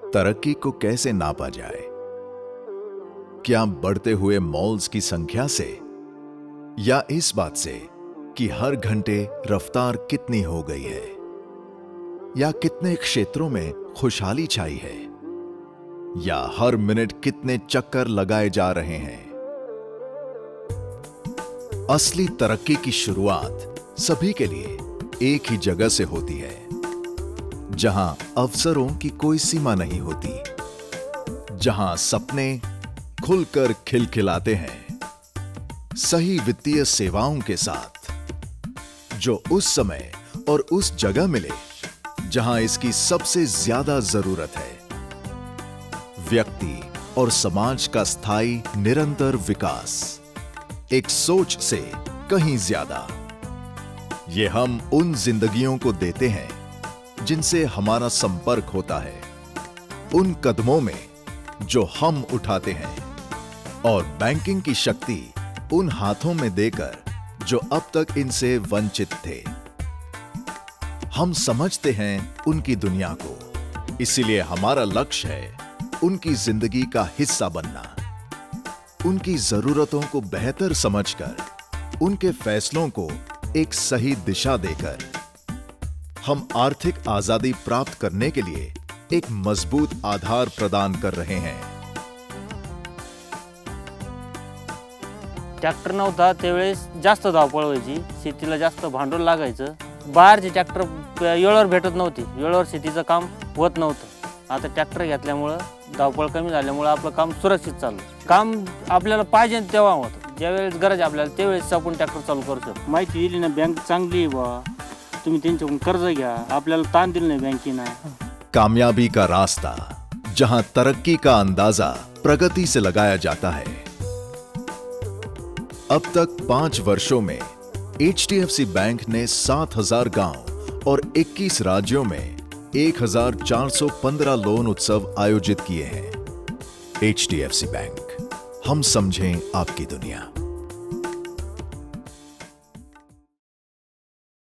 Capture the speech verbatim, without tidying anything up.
तरक्की को कैसे नापा जाए? क्या बढ़ते हुए मॉल्स की संख्या से, या इस बात से कि हर घंटे रफ्तार कितनी हो गई है, या कितने क्षेत्रों में खुशहाली छाई है, या हर मिनट कितने चक्कर लगाए जा रहे हैं? असली तरक्की की शुरुआत सभी के लिए एक ही जगह से होती है, जहां अवसरों की कोई सीमा नहीं होती, जहां सपने खुलकर खिलखिलाते हैं, सही वित्तीय सेवाओं के साथ, जो उस समय और उस जगह मिले जहां इसकी सबसे ज्यादा जरूरत है। व्यक्ति और समाज का स्थायी निरंतर विकास, एक सोच से कहीं ज्यादा। ये हम उन जिंदगियों को देते हैं जिनसे हमारा संपर्क होता है, उन कदमों में जो हम उठाते हैं, और बैंकिंग की शक्ति उन हाथों में देकर जो अब तक इनसे वंचित थे। हम समझते हैं उनकी दुनिया को, इसीलिए हमारा लक्ष्य है उनकी जिंदगी का हिस्सा बनना, उनकी जरूरतों को बेहतर समझकर, उनके फैसलों को एक सही दिशा देकर हम आर्थिक आजादी प्राप्त करने के लिए एक मजबूत आधार प्रदान कर रहे हैं। ट्रॅक्टर नव्हता त्यावेळेस जास्त धावपळ व्हायची, शेतीला जास्त भांडवल लागायचं, बाहेरचे ट्रॅक्टर वेळेवर भेटत नव्हते, वेळेवर शेतीचं काम होत नव्हतं। आता ट्रॅक्टर घेतल्यामुळे धावपळ कमी झाल्यामुळे आपलं काम सुरक्षित चाललं। काम आपल्याला पाहिजे तेव्हा होतं, ज्यावेळेस गरज आपल्याला त्यावेळेस आपण ट्रॅक्टर चालू करू शकतो। माहिती दिली ना, बँक चांगली आहे बा, तुम्ही त्यांच्याकडून कर्ज घ्या, आपल्याला ताण दिलं नाही बँकेने। कामयाबी का रास्ता, जहां तरक्की का अंदाजा प्रगति से लगाया जाता है। अब तक पांच वर्षों में H D F C bank ने सात हजार गांव और इक्कीस राज्यों में एक हजार चार सौ पंद्रह लोन उत्सव आयोजित किए हैं। H D F C bank, हम समझें आपकी दुनिया।